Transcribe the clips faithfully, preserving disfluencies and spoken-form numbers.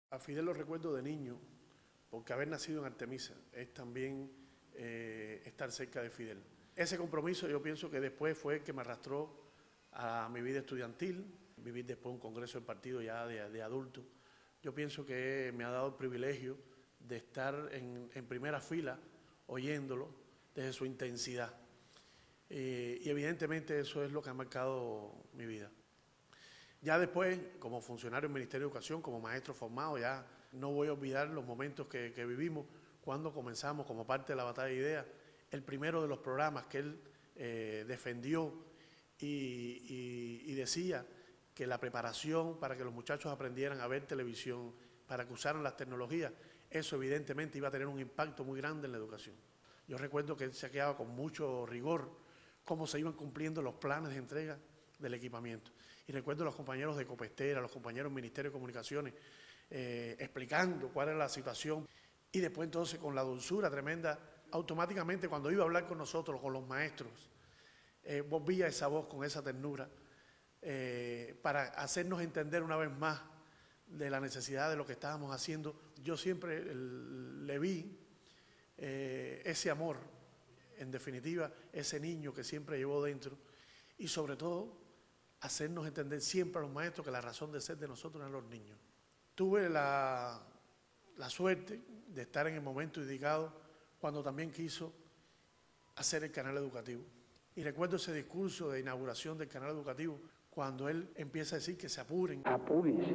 A Fidel lo recuerdo de niño, porque haber nacido en Artemisa es también eh, estar cerca de Fidel. Ese compromiso yo pienso que después fue el que me arrastró a mi vida estudiantil, vivir después un congreso del partido ya de, de adulto. Yo pienso que me ha dado el privilegio de estar en, en primera fila oyéndolo desde su intensidad. Eh, y evidentemente eso es lo que ha marcado mi vida. Ya después, como funcionario del Ministerio de Educación, como maestro formado, ya no voy a olvidar los momentos que, que vivimos cuando comenzamos como parte de la Batalla de Ideas, el primero de los programas que él eh, defendió y, y, y decía que la preparación para que los muchachos aprendieran a ver televisión, para que usaran las tecnologías, eso evidentemente iba a tener un impacto muy grande en la educación. Yo recuerdo que él se quedaba con mucho rigor cómo se iban cumpliendo los planes de entrega del equipamiento. Y recuerdo a los compañeros de Copestera, los compañeros del Ministerio de Comunicaciones, eh, explicando cuál era la situación. Y después entonces con la dulzura tremenda, automáticamente cuando iba a hablar con nosotros, con los maestros, eh, volvía esa voz con esa ternura eh, para hacernos entender una vez más de la necesidad de lo que estábamos haciendo. Yo siempre el, le vi eh, ese amor, en definitiva, ese niño que siempre llevó dentro y sobre todo hacernos entender siempre a los maestros que la razón de ser de nosotros eran los niños. Tuve la, la suerte de estar en el momento indicado cuando también quiso hacer el canal educativo. Y recuerdo ese discurso de inauguración del canal educativo cuando él empieza a decir que se apuren. Apúrense,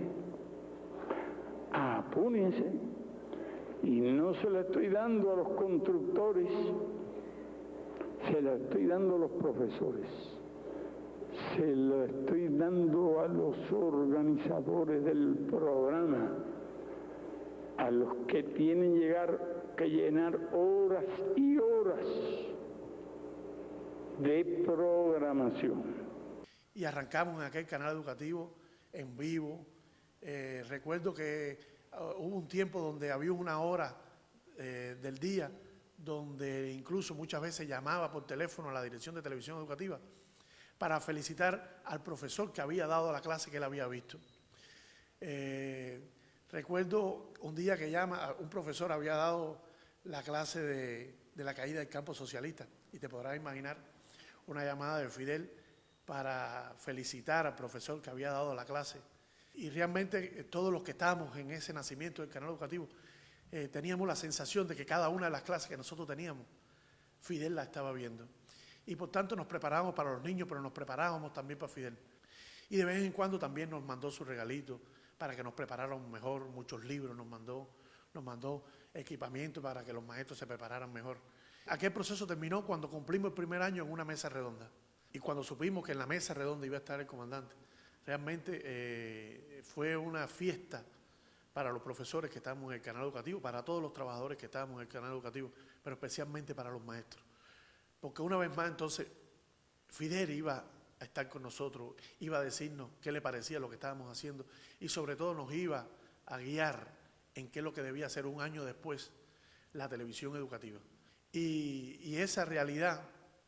apúrense. Y no se lo estoy dando a los constructores, se lo estoy dando a los profesores. Se lo estoy dando a los organizadores del programa, a los que tienen llegar, que llenar horas y horas de programación. Y arrancamos en aquel canal educativo en vivo. Eh, recuerdo que uh, hubo un tiempo donde había una hora eh, del día donde incluso muchas veces llamaba por teléfono a la Dirección de Televisión Educativa para felicitar al profesor que había dado la clase que él había visto. Eh, recuerdo un día que llama, un profesor había dado la clase de, de la caída del campo socialista, y te podrás imaginar una llamada de Fidel para felicitar al profesor que había dado la clase. Y realmente eh, todos los que estábamos en ese nacimiento del canal educativo eh, teníamos la sensación de que cada una de las clases que nosotros teníamos, Fidel la estaba viendo. Y por tanto nos preparábamos para los niños, pero nos preparábamos también para Fidel. Y de vez en cuando también nos mandó su regalito para que nos preparáramos mejor, muchos libros nos mandó, nos mandó equipamiento para que los maestros se prepararan mejor. Aquel proceso terminó cuando cumplimos el primer año en una mesa redonda. Y cuando supimos que en la mesa redonda iba a estar el comandante, realmente eh, fue una fiesta para los profesores que estábamos en el canal educativo, para todos los trabajadores que estábamos en el canal educativo, pero especialmente para los maestros. Porque una vez más entonces Fidel iba a estar con nosotros, iba a decirnos qué le parecía lo que estábamos haciendo y sobre todo nos iba a guiar en qué es lo que debía hacer un año después la televisión educativa. Y, y esa realidad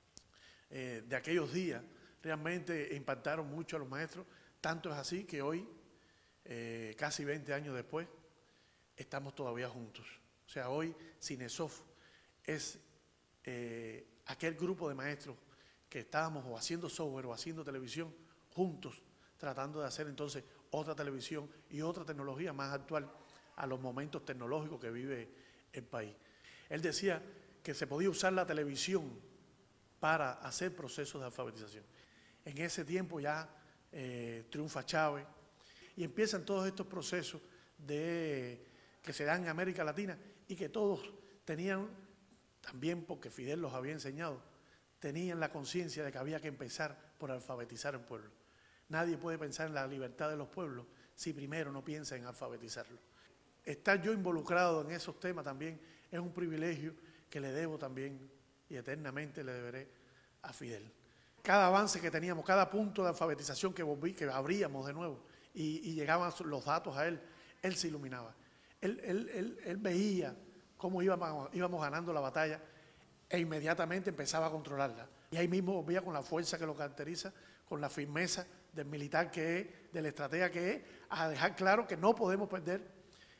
eh, de aquellos días realmente impactaron mucho a los maestros, tanto es así que hoy, eh, casi veinte años después, estamos todavía juntos. O sea, hoy Cinesoft es eh, aquel grupo de maestros que estábamos o haciendo software o haciendo televisión juntos, tratando de hacer entonces otra televisión y otra tecnología más actual a los momentos tecnológicos que vive el país. Él decía que se podía usar la televisión para hacer procesos de alfabetización. En ese tiempo ya eh, triunfa Chávez y empiezan todos estos procesos de, que se dan en América Latina y que todos tenían, también porque Fidel los había enseñado, tenían la conciencia de que había que empezar por alfabetizar al pueblo. Nadie puede pensar en la libertad de los pueblos si primero no piensa en alfabetizarlo. Estar yo involucrado en esos temas también es un privilegio que le debo también y eternamente le deberé a Fidel. Cada avance que teníamos, cada punto de alfabetización que, volví, que abríamos de nuevo y, y llegaban los datos a él, él se iluminaba. Él, él, él, él veía cómo íbamos, íbamos ganando la batalla e inmediatamente empezaba a controlarla. Y ahí mismo volvía con la fuerza que lo caracteriza, con la firmeza del militar que es, del estratega que es, a dejar claro que no podemos perder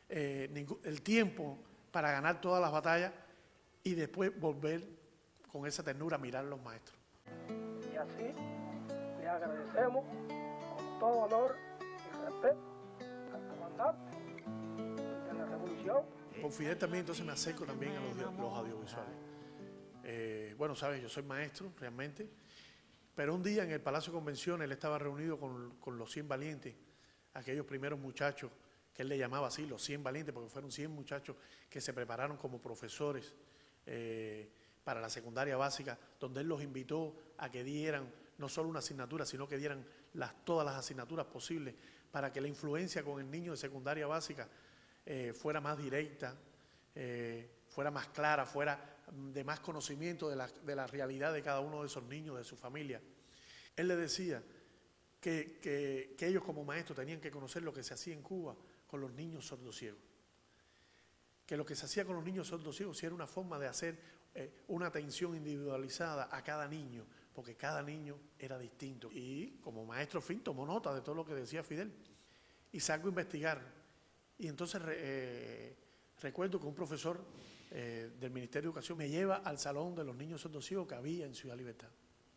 eh, ningún, el tiempo para ganar todas las batallas y después volver con esa ternura a mirar a los maestros. Y así le agradecemos con todo honor y respeto al comandante de la Revolución. Con Fidel también entonces me acerco también a los, los audiovisuales. Eh, bueno, sabes, yo soy maestro realmente, pero un día en el Palacio de Convenciones él estaba reunido con, con los cien valientes, aquellos primeros muchachos que él le llamaba así, los cien valientes, porque fueron cien muchachos que se prepararon como profesores eh, para la secundaria básica, donde él los invitó a que dieran no solo una asignatura, sino que dieran las, todas las asignaturas posibles para que la influencia con el niño de secundaria básica eh, fuera más directa, eh, fuera más clara, fuera de más conocimiento de la, de la realidad de cada uno de esos niños, de su familia. Él le decía que, que, que ellos como maestros tenían que conocer lo que se hacía en Cuba con los niños sordociegos. Que lo que se hacía con los niños sordociegos sí era una forma de hacer eh, una atención individualizada a cada niño, porque cada niño era distinto. Y como maestro fin tomó nota de todo lo que decía Fidel. Y salgo a investigar. Y entonces eh, recuerdo que un profesor eh, del Ministerio de Educación me lleva al salón de los niños sordociegos que había en Ciudad Libertad.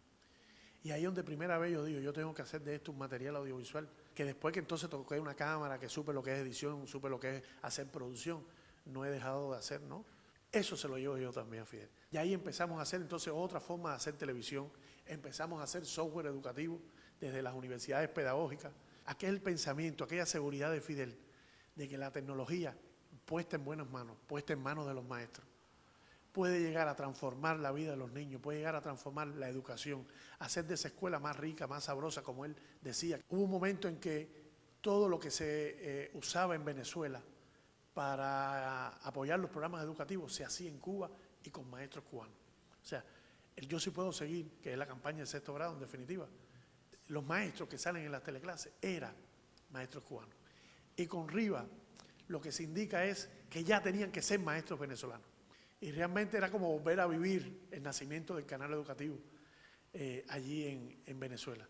Y ahí donde primera vez yo digo, yo tengo que hacer de esto un material audiovisual, que después que entonces toqué una cámara, que supe lo que es edición, supe lo que es hacer producción, no he dejado de hacer, ¿no? Eso se lo llevo yo también a Fidel. Y ahí empezamos a hacer entonces otra forma de hacer televisión, empezamos a hacer software educativo desde las universidades pedagógicas. Aquel pensamiento, aquella seguridad de Fidel, de que la tecnología puesta en buenas manos, puesta en manos de los maestros, puede llegar a transformar la vida de los niños, puede llegar a transformar la educación, hacer de esa escuela más rica, más sabrosa, como él decía. Hubo un momento en que todo lo que se eh, usaba en Venezuela para apoyar los programas educativos se hacía en Cuba y con maestros cubanos. O sea, el Yo Sí Puedo Seguir, que es la campaña de sexto grado, en definitiva, los maestros que salen en las teleclases eran maestros cubanos. Y con Riva lo que se indica es que ya tenían que ser maestros venezolanos. Y realmente era como volver a vivir el nacimiento del canal educativo eh, allí en, en Venezuela.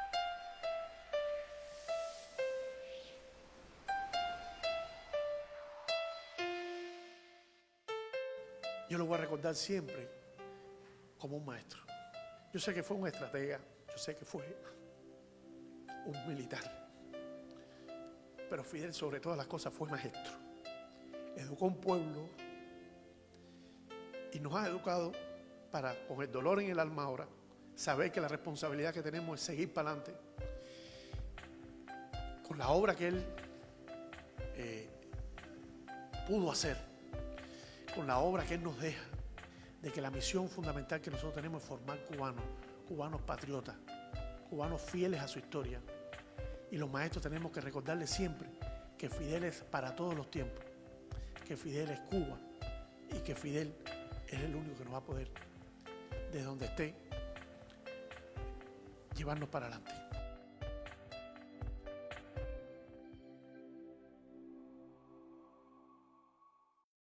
Yo lo voy a recordar siempre como un maestro. Yo sé que fue un estratega, yo sé que fue un militar, pero Fidel sobre todas las cosas fue maestro. Educó un pueblo y nos ha educado para, con el dolor en el alma ahora, saber que la responsabilidad que tenemos es seguir para adelante con la obra que él eh, pudo hacer, con la obra que él nos deja, de que la misión fundamental que nosotros tenemos es formar cubanos, cubanos patriotas, cubanos fieles a su historia. Y los maestros tenemos que recordarles siempre que Fidel es para todos los tiempos, que Fidel es Cuba y que Fidel es el único que nos va a poder, desde donde esté, llevarnos para adelante.